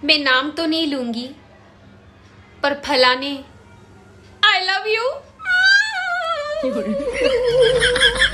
मैं नाम तो नहीं लूंगी पर फलाने आई लव यू।